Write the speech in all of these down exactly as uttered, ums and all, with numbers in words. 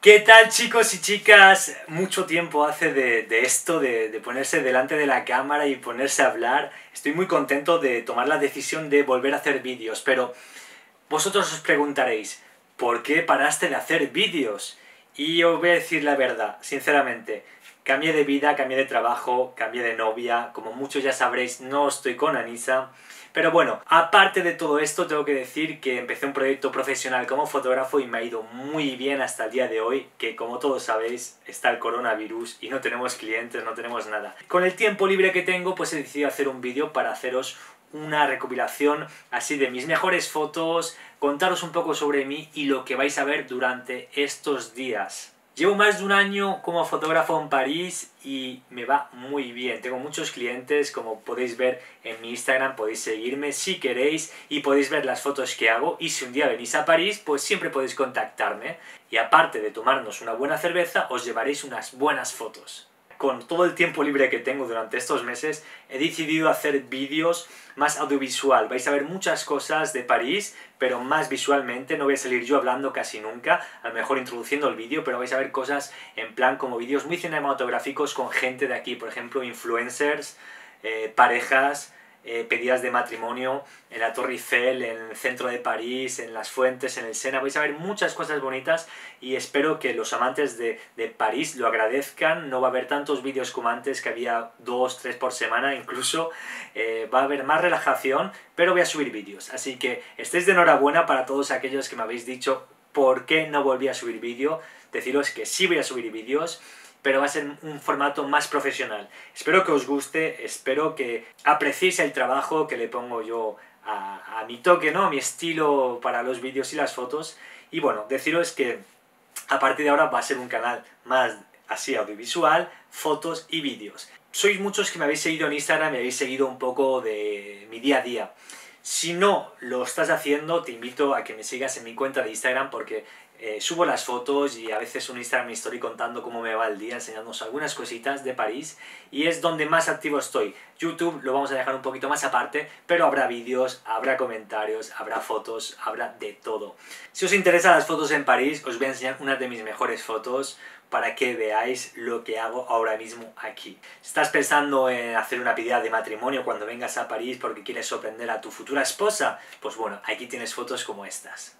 ¿Qué tal, chicos y chicas? Mucho tiempo hace de, de esto, de, de ponerse delante de la cámara y ponerse a hablar. Estoy muy contento de tomar la decisión de volver a hacer vídeos, pero vosotros os preguntaréis, ¿por qué paraste de hacer vídeos? Y os voy a decir la verdad, sinceramente. Cambié de vida, cambié de trabajo, cambié de novia. Como muchos ya sabréis, no estoy con Anisa. Pero bueno, aparte de todo esto, tengo que decir que empecé un proyecto profesional como fotógrafo y me ha ido muy bien hasta el día de hoy, que como todos sabéis, está el coronavirus y no tenemos clientes, no tenemos nada. Con el tiempo libre que tengo, pues he decidido hacer un vídeo para haceros una recopilación así de mis mejores fotos, contaros un poco sobre mí y lo que vais a ver durante estos días. Llevo más de un año como fotógrafo en París y me va muy bien. Tengo muchos clientes, como podéis ver en mi Instagram, podéis seguirme si queréis y podéis ver las fotos que hago. Y si un día venís a París, pues siempre podéis contactarme. Y aparte de tomarnos una buena cerveza, os llevaréis unas buenas fotos. Con todo el tiempo libre que tengo durante estos meses, he decidido hacer vídeos más audiovisual. Vais a ver muchas cosas de París, pero más visualmente. No voy a salir yo hablando casi nunca, a lo mejor introduciendo el vídeo, pero vais a ver cosas en plan como vídeos muy cinematográficos con gente de aquí, por ejemplo, influencers, eh, parejas, eh, pedidas de matrimonio, en la Torre Eiffel, en el centro de París, en las fuentes, en el Sena. Vais a ver muchas cosas bonitas y espero que los amantes de, de París lo agradezcan. No va a haber tantos vídeos como antes, que había dos, tres por semana incluso. Eh, va a haber más relajación, pero voy a subir vídeos. Así que estéis de enhorabuena para todos aquellos que me habéis dicho por qué no volví a subir vídeo. Deciros que sí voy a subir vídeos, pero va a ser un formato más profesional. Espero que os guste, espero que apreciéis el trabajo que le pongo yo a, a mi toque, ¿no? A mi estilo para los vídeos y las fotos. Y bueno, deciros que a partir de ahora va a ser un canal más así audiovisual, fotos y vídeos. Sois muchos que me habéis seguido en Instagram y habéis seguido un poco de mi día a día. Si no lo estás haciendo, te invito a que me sigas en mi cuenta de Instagram porque eh, subo las fotos y a veces un Instagram Story contando cómo me va el día, enseñándonos algunas cositas de París y es donde más activo estoy. YouTube lo vamos a dejar un poquito más aparte, pero habrá vídeos, habrá comentarios, habrá fotos, habrá de todo. Si os interesan las fotos en París, os voy a enseñar una de mis mejores fotos para que veáis lo que hago ahora mismo aquí. Si estás pensando en hacer una pedida de matrimonio cuando vengas a París porque quieres sorprender a tu futura esposa, pues bueno, aquí tienes fotos como estas.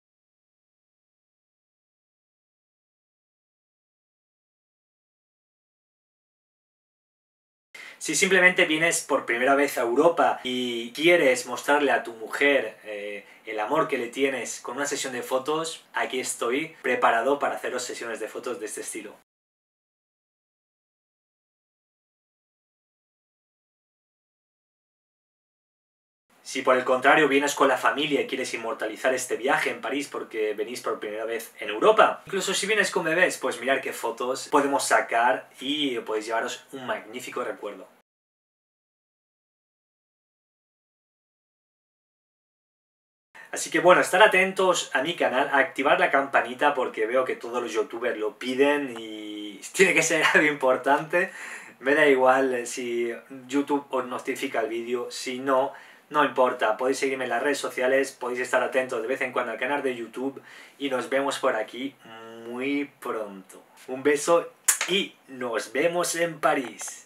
Si simplemente vienes por primera vez a Europa y quieres mostrarle a tu mujer eh, el amor que le tienes con una sesión de fotos, aquí estoy preparado para haceros sesiones de fotos de este estilo. Si por el contrario vienes con la familia y quieres inmortalizar este viaje en París porque venís por primera vez en Europa, incluso si vienes con bebés, pues mirad qué fotos podemos sacar y podéis llevaros un magnífico recuerdo. Así que bueno, estar atentos a mi canal, a activar la campanita porque veo que todos los youtubers lo piden y tiene que ser algo importante. Me da igual si YouTube os notifica el vídeo, si no, no importa. Podéis seguirme en las redes sociales, podéis estar atentos de vez en cuando al canal de YouTube y nos vemos por aquí muy pronto. Un beso y nos vemos en París.